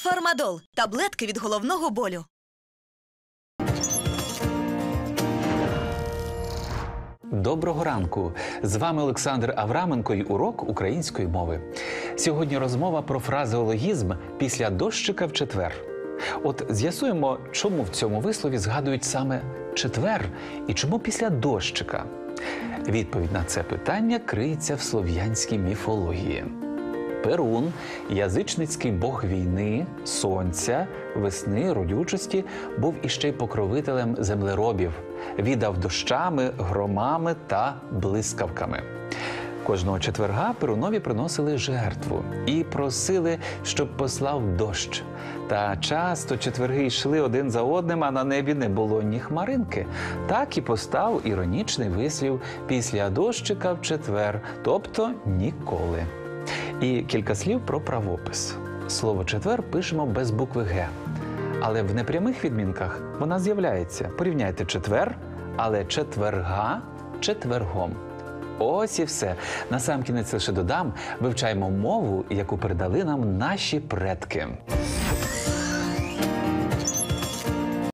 Фармадол – таблетки від головного болю. Доброго ранку! З вами Олександр Авраменко і урок української мови. Сьогодні розмова про фразеологізм «після дощика в четвер». От з'ясуємо, чому в цьому вислові згадують саме четвер і чому після дощика. Відповідь на це питання криється в слов'янській міфології. Перун, язичницький бог війни, сонця, весни, родючості, був іще й покровителем землеробів, віддав дощами, громами та блискавками. Кожного четверга Перунові приносили жертву і просили, щоб послав дощ. Та часто четверги йшли один за одним, а на небі не було ні хмаринки. Так і постав іронічний вислів «після дощика в четвер», тобто ніколи. І кілька слів про правопис. Слово «четвер» пишемо без букви «г». Але в непрямих відмінках вона з'являється. Порівняйте четвер, але четверга – четвергом. Ось і все. Насамкінець лише додам, вивчаємо мову, яку передали нам наші предки.